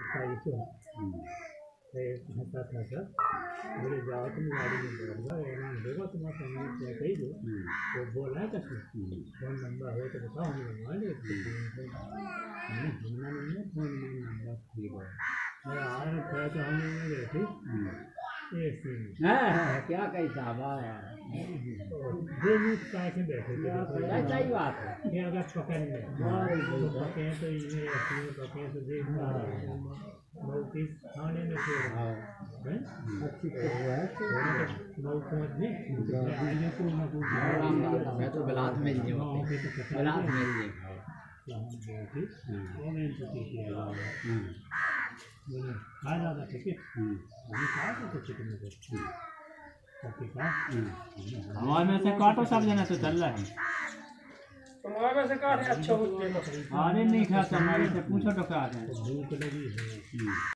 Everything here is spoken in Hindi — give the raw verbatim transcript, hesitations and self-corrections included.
सत्ताईस हंसा था सर बोले जाओ तुम गाड़ी में बैठ जाओ ऐलान होगा तुम्हारा सामने क्या कही दो वो बोला है कसम फोन नंबर हो तो बताओ हम मंगवा ले हमने हमने नहीं फोन में नंबर खरीदा मैं आ रहा था तो हम नहीं गए थे क्या कही साहब दो मिनट कैसे बैठे थे सही बात है ये अगर पकड़ ले पके तो ये अपने पके तो देख बहुत ही खाने में से अच्छी है बहुत पहुंच ने आगे को ना को मैं तो गलात में ही हूं गलात में ही हम गए थे ऑनलाइन टिकट किया मैंने खा जाता टिकट हम खा तो टिकट में हमारे में से काटो सब जना तो चल रहा है तुम्हारे में से काट अच्छा होते हैं अरे नहीं खाता हमारे से पूछो तो क्या है भूख लगी है